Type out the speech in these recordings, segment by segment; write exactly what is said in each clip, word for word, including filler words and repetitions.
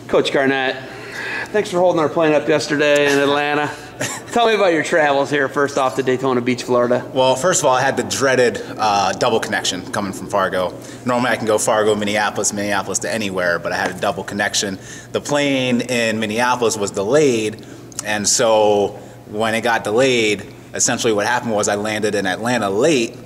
Coach Garnett, thanks for holding our plane up yesterday in Atlanta. Tell me about your travels here, first off, to Daytona Beach, Florida. Well, first of all, I had the dreaded uh, double connection coming from Fargo. Normally I can go Fargo, Minneapolis, Minneapolis to anywhere, but I had a double connection. The plane in Minneapolis was delayed, and so when it got delayed, essentially what happened was I landed in Atlanta late,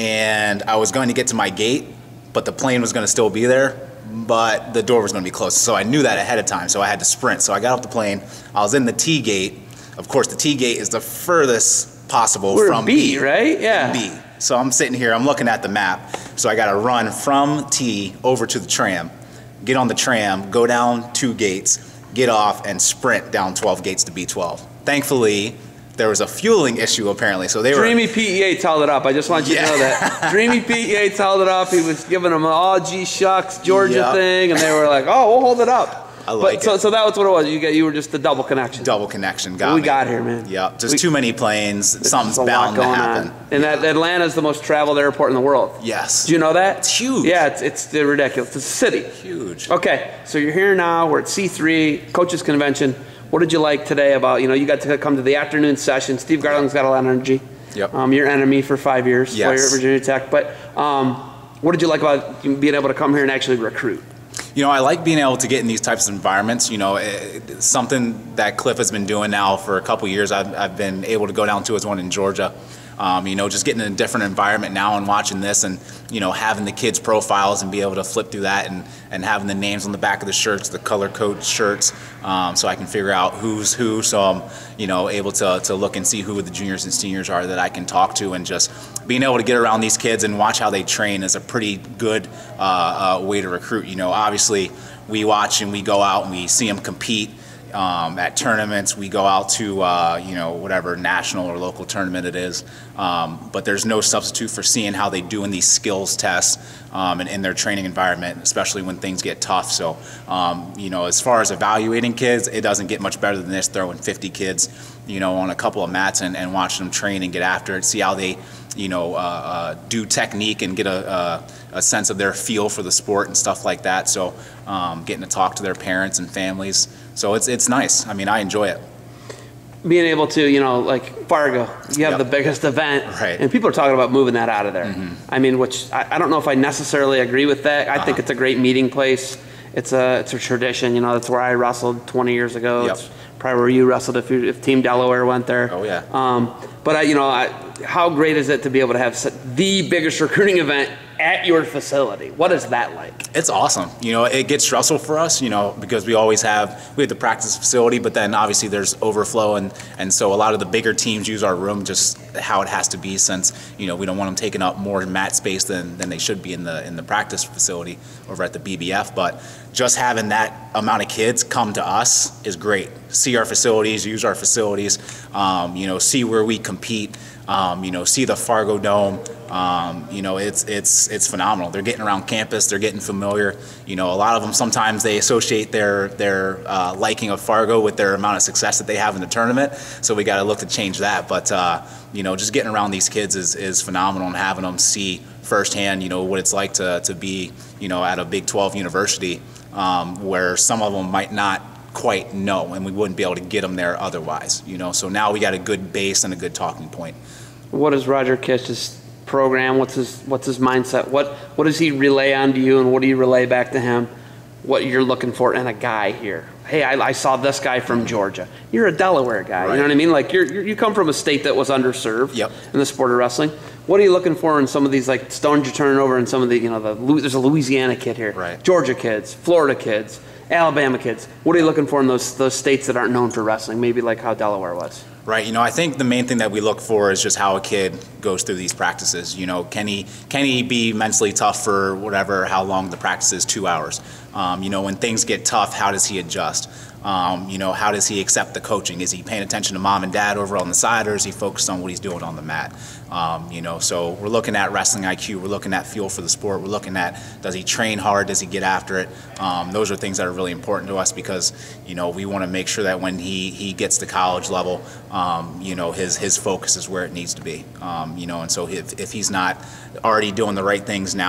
and I was going to get to my gate, but the plane was going to still be there, but the door was going to be closed. So I knew that ahead of time, so I had to sprint. So I got off the plane. I was in the T gate. Of course, the T gate is the furthest possible We're from B, B, right? Yeah. B. So I'm sitting here, I'm looking at the map. So I got to run from T over to the tram, get on the tram, go down two gates, get off, and sprint down twelve gates to B twelve. Thankfully, there was a fueling issue apparently. So they were Dreamy Pete Yates held it up. I just want you Yeah. to know that. Dreamy Pete Yates held it up. He was giving them an all gee shucks Georgia Yep. thing, and they were like, "Oh, we'll hold it up." I like but, so, it. so that was what it was. You got you were just the double connection. double connection. Got we me. got here, man. Yep. Just We- too many planes. There's Something's a lot bound to going happen. on. And that Atlanta's the most traveled airport in the world. Yes. Do you know that? It's huge. Yeah, it's, it's ridiculous. It's a city. Huge. Okay, so you're here now. We're at C three, Coaches Convention. What did you like today about, you know, you got to come to the afternoon session. Steve Garland's got a lot of energy. Yep. Um, your enemy for five years Yes. while you're at Virginia Tech. But um, what did you like about being able to come here and actually recruit? You know, I like being able to get in these types of environments. You know, it, it's something that Cliff has been doing now for a couple years. I've, I've been able to go down to his one in Georgia. Um, you know, just getting in a different environment now and watching this and, you know, having the kids' profiles and be able to flip through that and, and having the names on the back of the shirts, the color code shirts, um, so I can figure out who's who. So I'm, you know, able to, to look and see who the juniors and seniors are that I can talk to, and just being able to get around these kids and watch how they train is a pretty good uh, uh, way to recruit. You know, obviously we watch and we go out and we see them compete. Um, at tournaments, we go out to uh, you know, whatever national or local tournament it is, um, but there's no substitute for seeing how they do in these skills tests um, and in their training environment, especially when things get tough. So um, you know, as far as evaluating kids, it doesn't get much better than this, throwing fifty kids, you know, on a couple of mats and, and watching them train and get after it, see how they, you know, uh, uh, do technique and get a, a, a sense of their feel for the sport and stuff like that. So um, getting to talk to their parents and families. So it's it's nice. I mean, I enjoy it. Being able to, you know, like Fargo, you have Yep. the biggest event, Right. and people are talking about moving that out of there. Mm-hmm. I mean, which I, I don't know if I necessarily agree with that. I Uh-huh. think it's a great meeting place. It's a it's a tradition. You know, that's where I wrestled twenty years ago. Yep. It's probably where you wrestled if, you, if Team Delaware went there. Oh, yeah. Um, but I, you know, I, how great is it to be able to have s- the biggest recruiting event at your facility? What is that like? It's awesome. You know, it gets stressful for us, you know, because we always have, we have the practice facility, but then obviously there's overflow, and, and so a lot of the bigger teams use our room just how it has to be, since, you know, we don't want them taking up more mat space than, than they should be in the in the practice facility over at the B B F. But just having that amount of kids come to us is great. See our facilities, use our facilities, um, you know, see where we compete, um, you know, see the Fargo Dome. Um, you know, it's it's it's phenomenal. They're getting around campus. They're getting familiar. You know, a lot of them, sometimes they associate their their uh, liking of Fargo with their amount of success that they have in the tournament. So we got to look to change that. But uh, you know, just getting around these kids is is phenomenal, and having them see firsthand, you know, what it's like to to be, you know, at a Big twelve university, um, where some of them might not quite know, and we wouldn't be able to get them there otherwise. You know, so now we got a good base and a good talking point. What is Roger Kitch's program? What's his what's his mindset? What what does he relay on to you, and what do you relay back to him? What you're looking for in a guy here? Hey, I, I saw this guy from Georgia. You're a Delaware guy. Right. You know what I mean? Like you're, you're you come from a state that was underserved Yep. in the sport of wrestling. What are you looking for in some of these like stones you're turning over in some of the, you know, the there's a Louisiana kid here, Right. Georgia kids, Florida kids, Alabama kids. What are you looking for in those those states that aren't known for wrestling? Maybe like how Delaware was. Right. You know, I think the main thing that we look for is just how a kid goes through these practices. You know, can he can he be mentally tough for whatever, how long the practice is, two hours? Um, you know, when things get tough, how does he adjust? Um, you know, how does he accept the coaching? Is he paying attention to mom and dad over on the side, or is he focused on what he's doing on the mat? Um, you know, so we're looking at wrestling I Q, we're looking at feel for the sport, we're looking at, does he train hard, does he get after it? Um, those are things that are really important to us, because, you know, we want to make sure that when he, he gets to college level, um, you know, his, his focus is where it needs to be. Um, you know, and so if, if he's not already doing the right things now,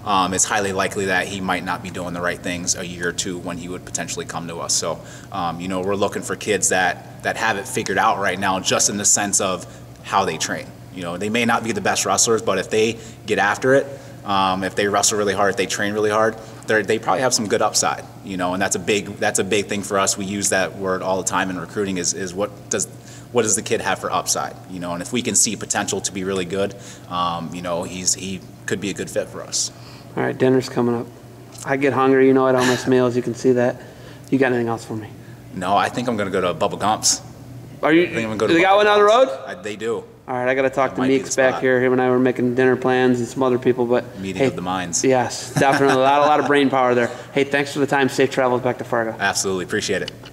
um, it's highly likely that he might not be doing the right things a year or two when he would potentially come to us. So, um, you know, we're looking for kids that, that have it figured out right now, just in the sense of how they train. You know, they may not be the best wrestlers, but if they get after it, um, if they wrestle really hard, if they train really hard, they they probably have some good upside. You know, and that's a big that's a big thing for us. We use that word all the time in recruiting. Is is what does what does the kid have for upside? You know, and if we can see potential to be really good, um, you know, he's he could be a good fit for us. All right, dinner's coming up. I get hungry. You know, I don't miss meals. You can see that. You got anything else for me? No, I think I'm going to go to Bubba Gump's. Are you? I think I'm gonna go to They got Bubba one down the road? Gump's. I, they do. All right, I got to talk That to might be Meeks the back spot. here. Him and I were making dinner plans and some other people, but Meeting hey, of the minds. Yes, definitely a lot, a lot of brain power there. Hey, thanks for the time. Safe travels back to Fargo. Absolutely appreciate it.